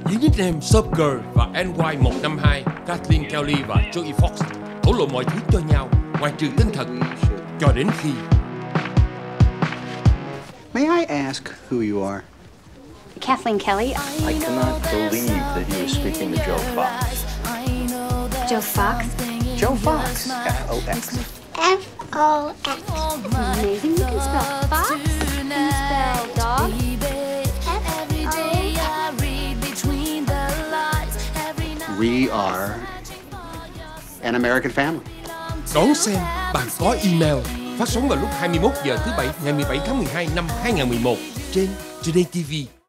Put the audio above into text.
Dưới nickname Shopgirl và NY152, Kathleen Kelly và Sách Fox thổ lộ mọi thứ cho nhau, ngoài trừ tên thật, cho đến khi... May I ask who you are? Kathleen Kelly. I cannot believe that you were speaking to Joe Fox. Joe Fox. Joe Fox. F-O-X. F-O-X. Amazing. You can spell fox. Can you spell dog? We are an American family. Đón xem bạn có email, phát sóng vào lúc 21 giờ thứ Bảy ngày 17 tháng 12 năm 2011 trên TodayTV.